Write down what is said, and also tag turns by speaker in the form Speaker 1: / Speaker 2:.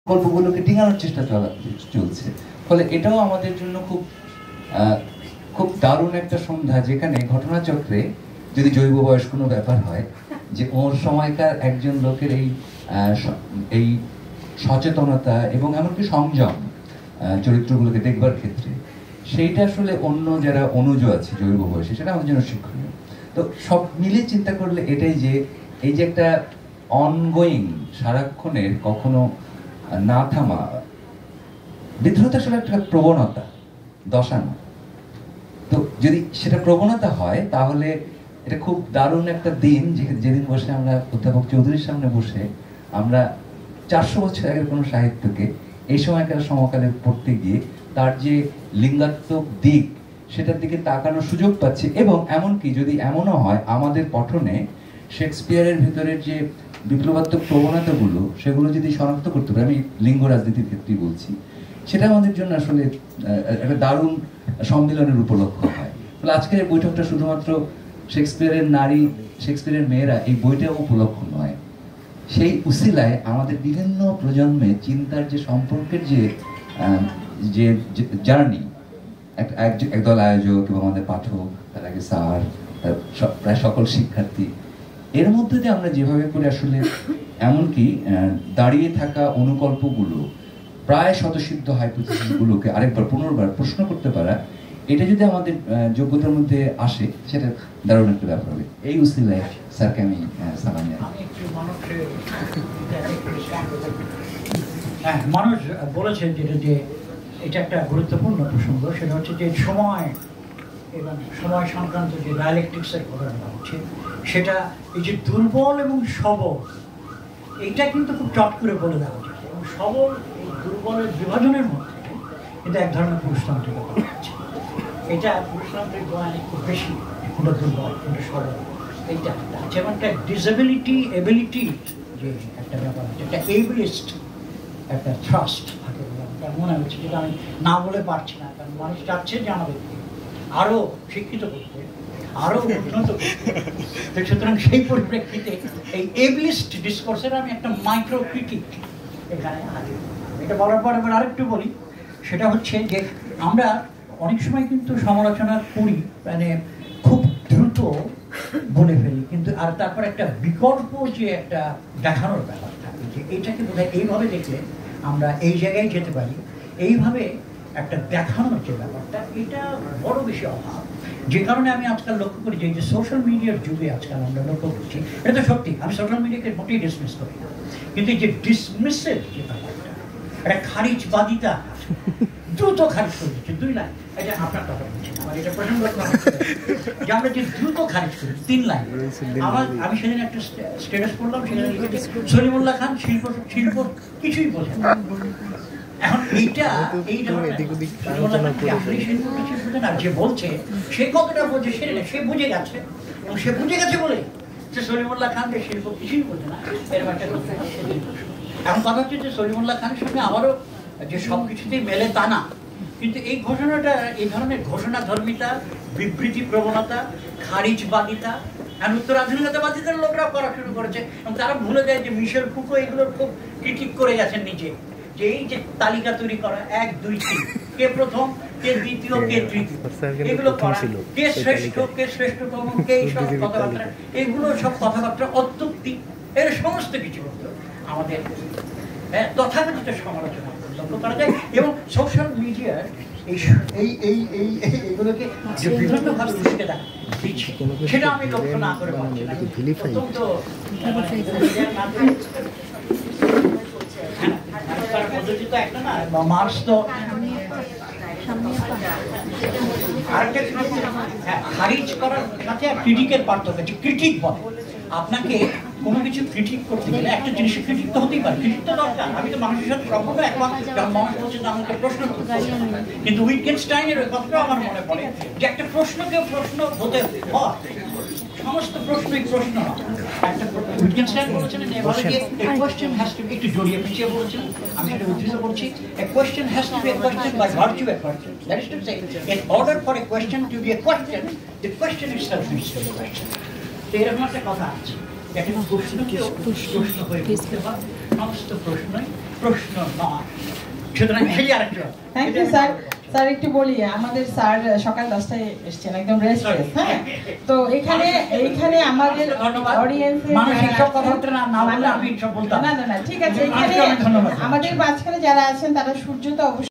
Speaker 1: গল্পগুলোকে ডিঙানোর চেষ্টা চলছে। ফলে এটাও আমাদের জন্য খুব খুব দারুণ একটা সন্ধ্যা, যেখানে ঘটনাচক্রে যদি জৈব বয়স কোনো ব্যাপার হয়, যে ওর সময়কার একজন লোকের এই সচেতনতা এবং এমনকি সংযম চরিত্রগুলোকে দেখবার ক্ষেত্রে, সেইটা আসলে অন্য যারা অনুজ আছে জৈব বয়সে, সেটা আমাদের জন্য শিক্ষণীয়। তো সব মিলে চিন্তা করলে এটাই যে এই যে একটা অনগোয়িং সারাক্ষণের কখনো না থামা বিদ্রোহতা আসলে একটা প্রবণতা, দশা না। তো যদি সেটা প্রবণতা হয় তাহলে এটা খুব দারুণ একটা দিন, যেদিন বসে আমরা অধ্যাপক চৌধুরীর সামনে বসে আমরা 400 বছর আগের কোনো সাহিত্যকে এই সময়কার সমকালে পড়তে গিয়ে তার যে লিঙ্গাত্মক দিক সেটার দিকে তাকানোর সুযোগ পাচ্ছি। এবং এমনকি যদি এমনও হয় আমাদের পঠনে শেক্সপিয়ারের ভিতরের যে বিপ্লবাত্মক প্রবণতাগুলো, সেগুলো যদি শনাক্ত করতে পারে, আমি লিঙ্গ রাজনীতির ক্ষেত্রেই বলছি, সেটা আমাদের জন্য আসলে একটা দারুণ সম্মিলনের উপলক্ষ হয়। ফলে আজকের এই বৈঠকটা শুধুমাত্র শেক্সপিয়ারের নারী, শেক্সপিয়ারের মেয়েরা এই বইটা উপলক্ষ নয়, সেই উসিলায় আমাদের বিভিন্ন প্রজন্মে চিন্তার যে সম্পর্কের যে জার্নি, একদল আয়োজক এবং আমাদের পাঠক, তার আগে স্যার, প্রায় সকল শিক্ষার্থী, এর মধ্যে দিয়ে আমরা যেভাবে করে আসলে এমনকি দাঁড়িয়ে থাকা অনুকল্পগুলো, প্রায় স্বতঃসিদ্ধ হাইপোথিসিসগুলোকে আরেকবার পুনর্বার প্রশ্ন করতে পারা, এটা যদি আমাদের যোগ্যতার মধ্যে আসে, সেটা দারুণ একটা ব্যাপার হবে। এই উসিলায় স্যারকে আমি সালাম জানাই।
Speaker 2: মানুষ বলেছেন যে এটা একটা গুরুত্বপূর্ণ প্রসঙ্গ, সেটা হচ্ছে যে সময় এবং সময় সংক্রান্ত যে ডায়ালেকটিক্সের ঘটনাটা হচ্ছে, সেটা এই যে দুর্বল এবং সবল, এইটা কিন্তু খুব চট করে বলে দেওয়া উচিত। এবং সবল এই দুর্বলের বিভাজনের মধ্যে কিন্তু এক ধরনের পুরুষতান্ত্রিক ব্যাপার আছে। এটা পুরুষতান্ত্রিক বয়ানে খুব বেশি, কোনটা দুর্বল কোনটা সবল, এইটা আছে। এবং একটা ডিসএবিলিটি এবিলিটি যে একটা ব্যাপার আছে, একটা এবিলিস্ট একটা থ্রাস্ট থাকে মনে হচ্ছে, যেটা আমি না বলে পারছি না, কারণ মানুষ চাচ্ছে যে আমাদেরকে আরো শিক্ষিত করতে, আরো উন্নত করতে। সুতরাং সেই পরিপ্রেক্ষিতে এই এবিলিস্ট ডিসকোর্সের আমি একটা মাইক্রো ক্রিটিক এখানে আগে এটা বলার পর এবার আরেকটু বলি। সেটা হচ্ছে যে আমরা অনেক সময় কিন্তু সমালোচনা করি, মানে খুব দ্রুত বলে ফেলি, কিন্তু আর তারপর একটা বিকল্প যে একটা দেখানোর ব্যাপার থাকে, যে এইটাকে বোধহয় এইভাবে দেখলে আমরা এই জায়গায় যেতে পারি, এইভাবে একটা দেখানোর যে ব্যাপারটা, এটা বড় বেশি অভাব। যে কারণে আমি আজকাল লক্ষ্য করি যে সোশ্যাল মিডিয়ার যুগে আজকাল আমরা লক্ষ্য করছি, এটা তো সত্যি, আমি সোশ্যাল মিডিয়াকে মোটেই ডিসমিস করি না, কিন্তু এই যে ডিসমিসের যে ব্যাপারটা, একটা খারিজবাদিতা দ্রুত খারিজ করে দিচ্ছে 2 লাইন। এটা আপনার কথা বলছি, আমার এটা প্রসঙ্গ যে আমরা যে দ্রুত খারিজ করি 3 লাইন। আমি সেদিন একটা স্ট্যাটাস করলাম, সেখানে লিখেছি সলিমুল্লাহ খান শিল্প কিছুই বোঝেন না। এখন এইটা এই যে বলছে সে কতটা বোঝে, সে বুঝে গেছে, এবং সে বুঝে গেছে বলে যে সলিমুল্লাহ খান যে শিল্প কিছুই বোঝে না, এরকম একটা কথা। এখন কথা হচ্ছে যে সলিমুল্লাহ খানের সঙ্গে আমারও যে সবকিছুতেই মেলে তা না, কিন্তু এই ঘোষণাটা, এই ধরনের ঘোষণা ধর্মিতা, বিবৃতি প্রবণতা, খারিজবাদিতা, আর উত্তরাধুনিকতাবাদীদের লোকরাও করা শুরু করেছে। এবং তারা ভুলে যায় যে মিশেল ফুকো এগুলোর খুব ক্রিটিক করে গেছেন নিচে, যে এই যে তালিকা তৈরি করা 1, 2, 3, কে প্রথম, কে দ্বিতীয়, কে তৃতীয়, এগুলো করা, কে শ্রেষ্ঠ, কে শ্রেষ্ঠতম, কে এইসব কথাবার্তা, এগুলো সব কথাবার্তা অত্যুক্তি, এর সমস্ত কিছু আমাদের তথাকথিত সমালোচনা লক্ষ্য করা যায়। এবং সোশ্যাল মিডিয়ার এইগুলোকে যে বিভিন্নভাবে উস্কে দেয়, সেটা আমি লক্ষ্য না করে পারছি না। পদ্ধতি তো একটা না, বা মার্কস তো খারিজ করার সাথে ক্রিটিকের পার্থক্য আছে। ক্রিটিক বলে আপনাকে কোনো কিছু ক্রিটিক করতে গেলে একটা জিনিসের ক্রিটিক তো হতেই পারে, ক্রিটিক তো দরকার। আমি তো মানুষের সাথে সম্পর্ক একবার, কারণ মানুষ বলছে যে আমাকে প্রশ্ন করতে, কিন্তু উইটগেনস্টাইনের ওই কথাটাও আমার মনে পড়ে যে একটা প্রশ্নকে প্রশ্ন হতে হয়, সমস্ত প্রশ্নই প্রশ্ন না। একটা উইটগেনস্টাইন বলেছিলেন এভাবে যে a question has to be, একটু জড়িয়ে পিছিয়ে বলেছিলেন, আমি সেটা উদ্ধৃত করছি, a question has to be a question by virtue of a question. That is to say, in order for a question to be a question, the question itself needs to be a question. তো এরকম একটা কথা আছে, একটা প্রশ্ন হয়ে বুঝতে হয়, সমস্ত প্রশ্নই প্রশ্ন নয়। সুতরাং এই আরেকটা
Speaker 3: থ্যাংক ইউ স্যার। স্যার একটু বলি, আমাদের স্যার সকাল 10টায় এসেছেন, একদম রেস্টলেস। হ্যাঁ, তো এইখানে আমাদের অডিয়েন্সে
Speaker 2: মানসিক সব কথাবার্তা না বললে আমি সব বলতাম।
Speaker 3: না, ঠিক আছে। এখানে আমাদের মাঝখানে যারা আছেন তারা সূর্য তো অবশ্যই